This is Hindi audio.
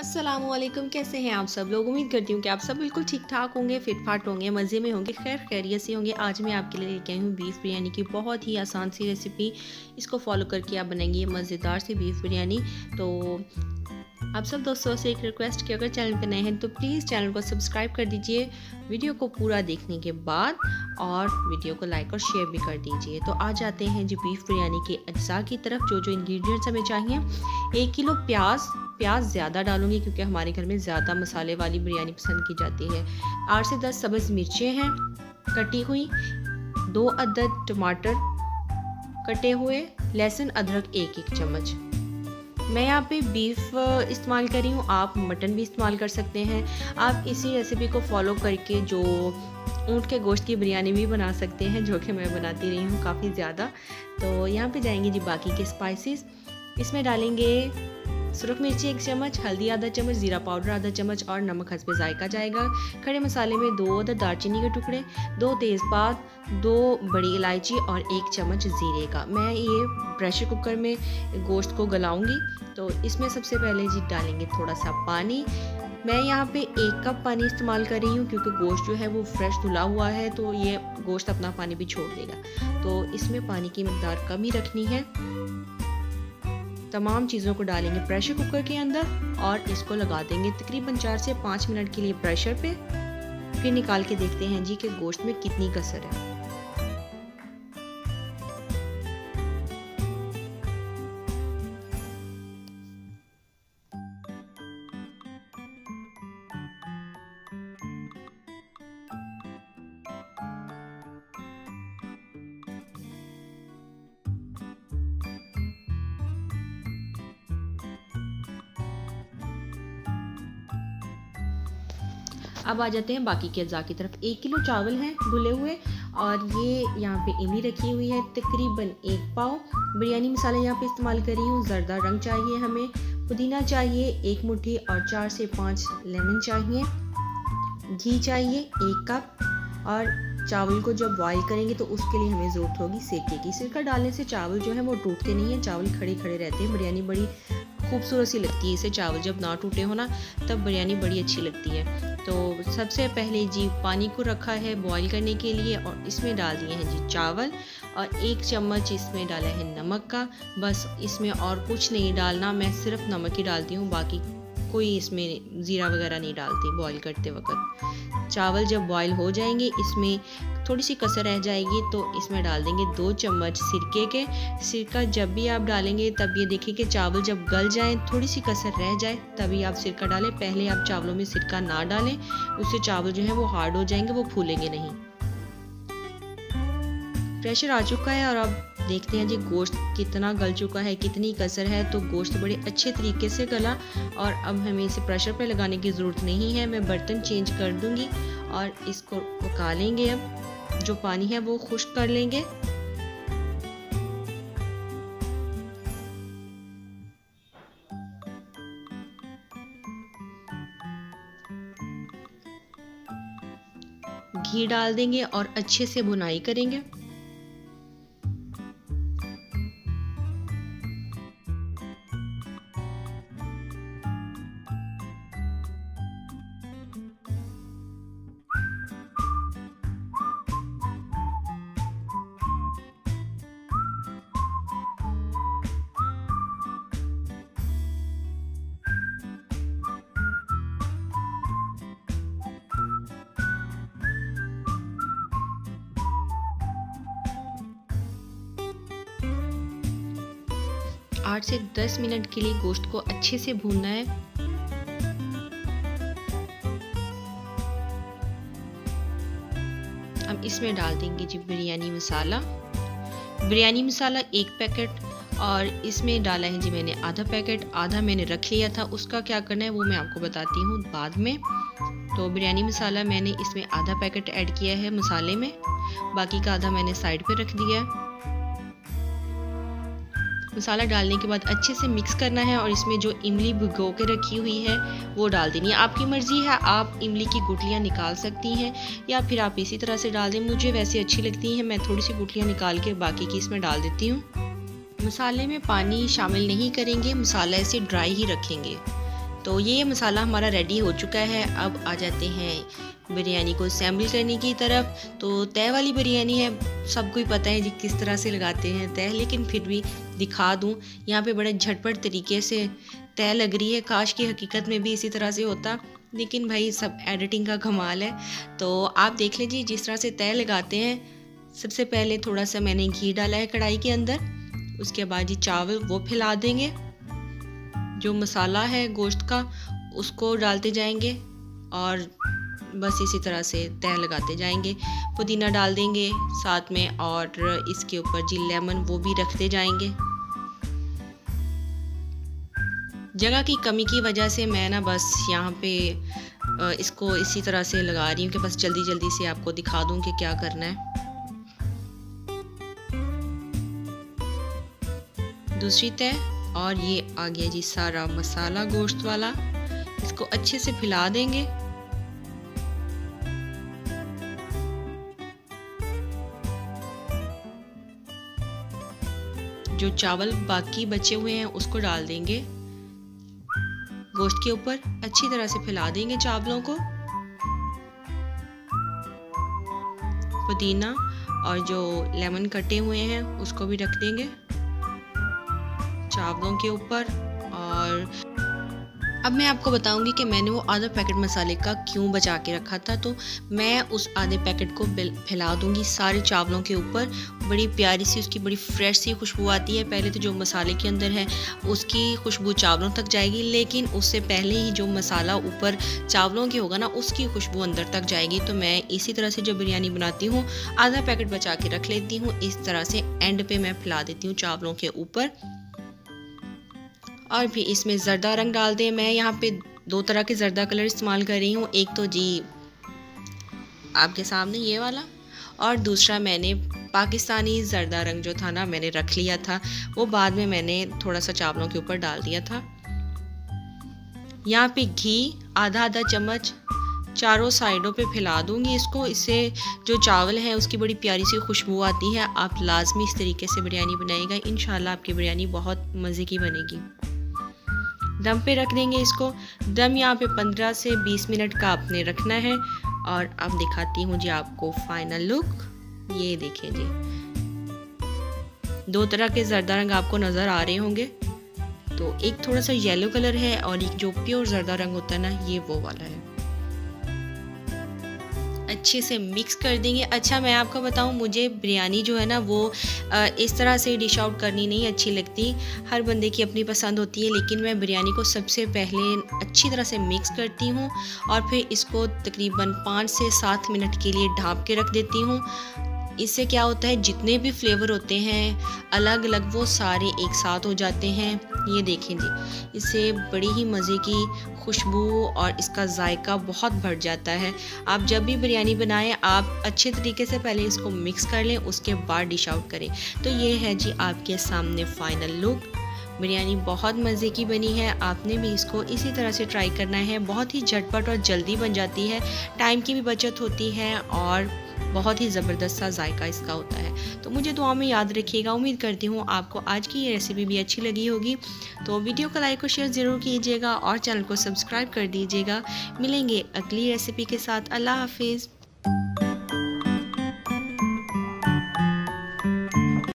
अस्सलामुअलैकुम। कैसे हैं आप सब लोग? उम्मीद करती हूँ कि आप सब बिल्कुल ठीक ठाक होंगे, फिट फाट होंगे, मज़े में होंगे, खैरियत से होंगे। आज मैं आपके लिए लेके आई हूँ बीफ बिरयानी की बहुत ही आसान सी रेसिपी। इसको फॉलो करके आप बनाएंगे ये मज़ेदार सी बीफ बिरयानी। तो आप सब दोस्तों से एक रिक्वेस्ट कि अगर चैनल पर नए हैं तो प्लीज़ चैनल को सब्सक्राइब कर दीजिए वीडियो को पूरा देखने के बाद, और वीडियो को लाइक और शेयर भी कर दीजिए। तो आ जाते हैं जी बीफ बिरयानी के अज्जा की तरफ। जो इंग्रेडिएंट्स हमें चाहिए, 1 किलो प्याज ज़्यादा डालूंगी क्योंकि हमारे घर में ज़्यादा मसाले वाली बिरयानी पसंद की जाती है। 8 से 10 सब्ज़ मिर्चें हैं कटी हुई, 2 अदद टमाटर कटे हुए, लहसुन अदरक 1-1 चम्मच। मैं यहाँ पे बीफ इस्तेमाल कर रही हूँ, आप मटन भी इस्तेमाल कर सकते हैं। आप इसी रेसिपी को फॉलो करके जो ऊँट के गोश्त की बिरयानी भी बना सकते हैं, जो कि मैं बनाती रही हूँ काफ़ी ज़्यादा। तो यहाँ पे जाएंगे जी बाकी के स्पाइसेस। इसमें डालेंगे सुरख मिर्ची 1 चम्मच, हल्दी आधा चम्मच, ज़ीरा पाउडर आधा चम्मच और नमक हस्बे जायका जाएगा। खड़े मसाले में 2 अदद दालचीनी के टुकड़े, 2 तेज़पात, 2 बड़ी इलायची और 1 चम्मच ज़ीरे का। मैं ये प्रेशर कुकर में गोश्त को गलाऊंगी। तो इसमें सबसे पहले जी डालेंगे थोड़ा सा पानी। मैं यहाँ पे 1 कप पानी इस्तेमाल कर रही हूँ क्योंकि गोश्त जो है वो फ्रेश धुला हुआ है, तो ये गोश्त अपना पानी भी छोड़ देगा। तो इसमें पानी की मिकदार कम ही रखनी है। तमाम चीज़ों को डालेंगे प्रेशर कुकर के अंदर और इसको लगा देंगे तकरीबन 4 से 5 मिनट के लिए प्रेशर पे। फिर निकाल के देखते हैं जी कि गोश्त में कितनी कसर है। अब आ जाते हैं बाकी के अज्जा की तरफ। 1 किलो चावल हैं धुले हुए, और ये यहाँ पे इमली रखी हुई है तकरीबन 1 पाव। बिरयानी मसाला यहाँ पे इस्तेमाल कर रही हूँ। जर्दा रंग चाहिए हमें, पुदीना चाहिए 1 मुट्ठी और 4 से 5 लेमन चाहिए। घी चाहिए 1 कप। और चावल को जब बॉईल करेंगे तो उसके लिए हमें ज़रूरत होगी सिरके की। सिरका डालने से चावल जो है वो टूटते नहीं हैं, चावल खड़े खड़े रहते हैं। बिरयानी बड़ी खूबसूरत सी लगती है इसे, चावल जब ना टूटे हो ना तब बिरयानी बड़ी अच्छी लगती है। तो सबसे पहले जी पानी को रखा है बॉईल करने के लिए, और इसमें डाल दिए हैं जी चावल, और 1 चम्मच इसमें डाला है नमक का। बस इसमें और कुछ नहीं डालना, मैं सिर्फ नमक ही डालती हूँ, बाकी कोई इसमें ज़ीरा वगैरह नहीं डालती बॉईल करते वक्त। चावल जब बॉईल हो जाएंगे, इसमें थोड़ी सी कसर रह जाएगी तो इसमें डाल देंगे 2 चम्मच सिरके के। सिरका जब भी आप डालेंगे तब ये देखिए कि चावल जब गल जाए, थोड़ी सी कसर रह जाए, तभी आप सिरका डालें। पहले आप चावलों में सिरका ना डालें, उससे चावल जो है वो हार्ड हो जाएंगे, वो फूलेंगे नहीं। प्रेशर आ चुका है और अब देखते हैं जी गोश्त कितना गल चुका है, कितनी कसर है। तो गोश्त बड़े अच्छे तरीके से गला, और अब हमें इसे प्रेशर पे लगाने की ज़रूरत नहीं है। मैं बर्तन चेंज कर दूंगी और इसको पका लेंगे। अब जो पानी है वो खुश्क कर लेंगे। घी डाल देंगे और अच्छे से भुनाई करेंगे। आठ से 10 मिनट के लिए गोश्त को अच्छे से भूनना है। अब इसमें डाल देंगे जी बिरयानी मसाला। बिरयानी मसाला 1 पैकेट, और इसमें डाला है जी मैंने आधा पैकेट। आधा मैंने रख लिया था, उसका क्या करना है वो मैं आपको बताती हूँ बाद में। तो बिरयानी मसाला मैंने इसमें आधा पैकेट ऐड किया है मसाले में, बाकी का आधा मैंने साइड पे रख दिया है। मसाला डालने के बाद अच्छे से मिक्स करना है, और इसमें जो इमली भिगो के रखी हुई है वो डाल देनी है। आपकी मर्ज़ी है, आप इमली की गुठलियाँ निकाल सकती हैं या फिर आप इसी तरह से डाल दें। मुझे वैसे अच्छी लगती हैं, मैं थोड़ी सी गुठलियाँ निकाल के बाकी की इसमें डाल देती हूँ। मसाले में पानी शामिल नहीं करेंगे, मसाला ऐसे ड्राई ही रखेंगे। तो ये मसाला हमारा रेडी हो चुका है। अब आ जाते हैं बिरयानी को असेंबल करने की तरफ। तो तय वाली बिरयानी है, सबको ही पता है जी किस तरह से लगाते हैं तय, लेकिन फिर भी दिखा दूं। यहाँ पे बड़े झटपट तरीके से तय लग रही है। काश की हकीकत में भी इसी तरह से होता, लेकिन भाई सब एडिटिंग का कमाल है। तो आप देख लीजिए जिस तरह से तय लगाते हैं। सबसे पहले थोड़ा सा मैंने घी डाला है कढ़ाई के अंदर, उसके बाद जी चावल वो फैला देंगे, जो मसाला है गोश्त का उसको डालते जाएंगे और बस इसी तरह से तय लगाते जाएंगे। पुदीना डाल देंगे साथ में और इसके ऊपर जी लेमन वो भी रखते जाएंगे। जगह की कमी की वजह से मैं ना बस यहाँ पे इसको इसी तरह से लगा रही हूँ कि बस जल्दी जल्दी से आपको दिखा दूँ कि क्या करना है। दूसरी तय और ये आ गया जी सारा मसाला गोश्त वाला। इसको अच्छे से फैला देंगे। जो चावल बाकी बचे हुए हैं उसको डाल देंगे गोश्त के ऊपर, अच्छी तरह से फैला देंगे चावलों को। पुदीना और जो लेमन कटे हुए हैं उसको भी रख देंगे चावलों के ऊपर। और अब मैं आपको बताऊंगी कि मैंने वो आधा पैकेट मसाले का क्यों बचा के रखा था। तो मैं उस आधे पैकेट को फैला दूंगी सारे चावलों के ऊपर। बड़ी प्यारी सी उसकी बड़ी फ्रेश सी खुशबू आती है। पहले तो जो मसाले के अंदर है उसकी खुशबू चावलों तक जाएगी, लेकिन उससे पहले ही जो मसाला ऊपर चावलों के होगा ना उसकी खुशबू अंदर तक जाएगी। तो मैं इसी तरह से जब बिरयानी बनाती हूँ आधा पैकेट बचा के रख लेती हूँ। इस तरह से एंड पे मैं फैला देती हूँ चावलों के ऊपर। और फिर इसमें ज़र्दा रंग डाल दें। मैं यहाँ पे 2 तरह के ज़र्दा कलर इस्तेमाल कर रही हूँ। एक तो जी आपके सामने ये वाला, और दूसरा मैंने पाकिस्तानी ज़र्दा रंग जो था ना मैंने रख लिया था, वो बाद में मैंने थोड़ा सा चावलों के ऊपर डाल दिया था। यहाँ पे घी आधा चम्मच चारों साइडों पे फैला दूंगी इसको। इससे जो चावल है उसकी बड़ी प्यारी सी खुशबू आती है। आप लाजमी इस तरीके से बिरयानी बनाइएगा, इंशाल्लाह आपकी बिरयानी बहुत मज़े की बनेगी। दम पे रख देंगे इसको। दम यहाँ पे 15 से 20 मिनट का आपने रखना है। और अब दिखाती हूँ जी आपको फाइनल लुक। ये देखिए जी 2 तरह के ज़र्दा रंग आपको नज़र आ रहे होंगे। तो एक थोड़ा सा येलो कलर है और एक जो प्योर ज़र्दा रंग होता है ना ये वो वाला है। अच्छे से मिक्स कर देंगे। अच्छा मैं आपको बताऊं, मुझे बिरयानी जो है ना वो इस तरह से डिश आउट करनी नहीं अच्छी लगती। हर बंदे की अपनी पसंद होती है, लेकिन मैं बिरयानी को सबसे पहले अच्छी तरह से मिक्स करती हूँ और फिर इसको तकरीबन 5 से 7 मिनट के लिए ढाँप के रख देती हूँ। इससे क्या होता है जितने भी फ्लेवर होते हैं अलग अलग वो सारे एक साथ हो जाते हैं। ये देखें जी, इससे बड़ी ही मज़े की खुशबू और इसका जायका बहुत बढ़ जाता है। आप जब भी बिरयानी बनाएं आप अच्छे तरीके से पहले इसको मिक्स कर लें, उसके बाद डिश आउट करें। तो ये है जी आपके सामने फाइनल लुक। बिरयानी बहुत मज़े की बनी है। आपने भी इसको इसी तरह से ट्राई करना है। बहुत ही झटपट और जल्दी बन जाती है, टाइम की भी बचत होती है और बहुत ही ज़बरदस्त सा जायका इसका होता है। तो मुझे दुआ में याद रखिएगा। उम्मीद करती हूँ आपको आज की ये रेसिपी भी अच्छी लगी होगी। तो वीडियो को लाइक और शेयर ज़रूर कीजिएगा और चैनल को सब्सक्राइब कर दीजिएगा। मिलेंगे अगली रेसिपी के साथ। अल्लाह हाफिज़।